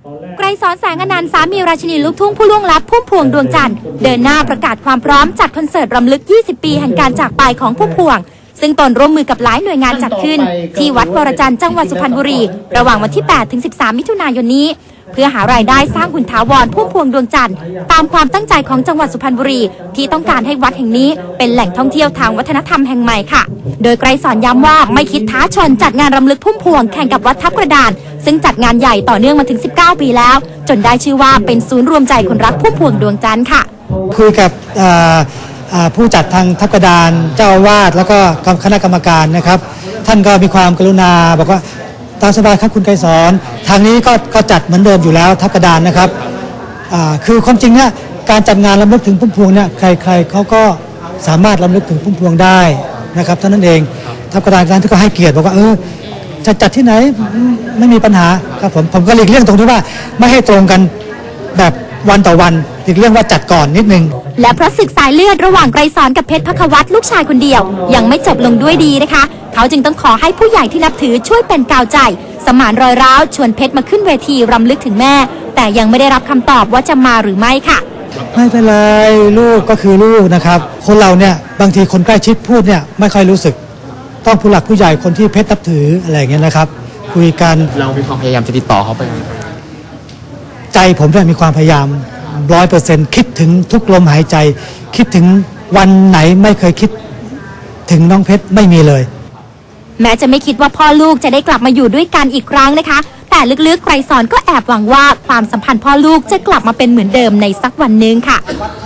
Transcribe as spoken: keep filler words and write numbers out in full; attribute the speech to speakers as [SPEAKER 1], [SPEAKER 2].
[SPEAKER 1] ไกรสอนแสงอนันต์สามีราชินีลูกทุ่งผู้ล่วงลับพุ่มพวงดวงจันทร์เดินหน้าประกาศความพร้อมจัดคอนเสิร์ตรำลึกยี่สิบปีแห่งการจากไปของพุ่มพวงซึ่งตนร่วมมือกับหลายหน่วยงานจัดขึ้นที่วัดวรจันทร์จังหวัดสุพรรณบุรีระหว่างวันที่แปดถึงสิบสามมิถุนายนนี้เพื่อหารายได้สร้างหุ่นถาวรพุ่มพวงดวงจันทร์ตามความตั้งใจของจังหวัดสุพรรณบุรีที่ต้องการให้วัดแห่งนี้เป็นแหล่งท่องเที่ยวทางวัฒนธรรมแห่งใหม่ค่ะโดยไกรสอนย้ำว่าไม่คิดท้าชนจัดงานรำลึกพุ่มพวงแข่งกับวัดทับกระดานซึ่งจัดงานใหญ่ต่อเนื่องมาถึงสิบเก้าปีแล้วจนได้ชื่อว่าเป็นศูนย์รวมใจคนรักพุ่มพวงดวงจันทร์ค่ะ
[SPEAKER 2] คุยกับผู้จัดทางทับกระดานเจ้าอาวาสแล้วก็คณะกรรมการนะครับท่านก็มีความกรุณาบอกว่าตามสบายครับคุณไกรสอนทางนี้ก็ก็จัดเหมือนเดิมอยู่แล้วทับกระดานนะครับคือความจริงเนี่ยการจัดงานรำลึกถึงพุ่มพวงเนี่ยใครๆเขาก็สามารถรำลึกถึงพุ่มพวงได้นะครับเท่านั้นเองทับกระดานท่านก็ให้เกียรติบอกว่าเออจะจัดที่ไหนไม่มีปัญหาครับผมผมก็หลีกเลี่ยงตรงที่ว่าไม่ให้ตรงกันแบบวันต่อวันหลีกเลี่ยงว่าจัดก่อนนิดนึง
[SPEAKER 1] และเพราะศึกสายเลือดระหว่างไกรสอนกับเพชรภัควัตรลูกชายคนเดียวยังไม่จบลงด้วยดีนะคะเขาจึงต้องขอให้ผู้ใหญ่ที่นับถือช่วยเป็นกาวใจสมานรอยร้าวชวนเพชรมาขึ้นเวทีรำลึกถึงแม่แต่ยังไม่ได้รับคำตอบว่าจะมาหรือไม่ค่ะ
[SPEAKER 2] ไม่เป็นไรลูกก็คือลูกนะครับคนเราเนี่ยบางทีคนใกล้ชิดพูดเนี่ยไม่ค่อยรู้สึกต้องผู้หลักผู้ใหญ่คนที่เพชรนับถืออะไรอย่างเงี้ยนะครับคุยกัน
[SPEAKER 3] เรามีความพยายามจะติดต่อเขาไป
[SPEAKER 2] ใจผมเนี่ยมีความพยายามร้อยเปอร์เซ็นต์คิดถึงทุกลมหายใจคิดถึงวันไหนไม่เคยคิดถึงน้องเพชรไม่มีเลย
[SPEAKER 1] แม้จะไม่คิดว่าพ่อลูกจะได้กลับมาอยู่ด้วยกันอีกครั้งนะคะแต่ลึกๆไกรสอนก็แอบหวังว่าความสัมพันธ์พ่อลูกจะกลับมาเป็นเหมือนเดิมในสักวันหนึ่งค่ะ